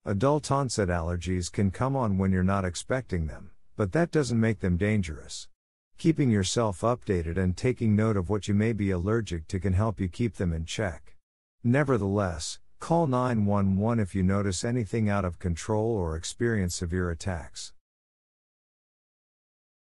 Adult-onset allergies can come on when you're not expecting them, but that doesn't make them dangerous. Keeping yourself updated and taking note of what you may be allergic to can help you keep them in check. Nevertheless, call 911 if you notice anything out of control or experience severe attacks.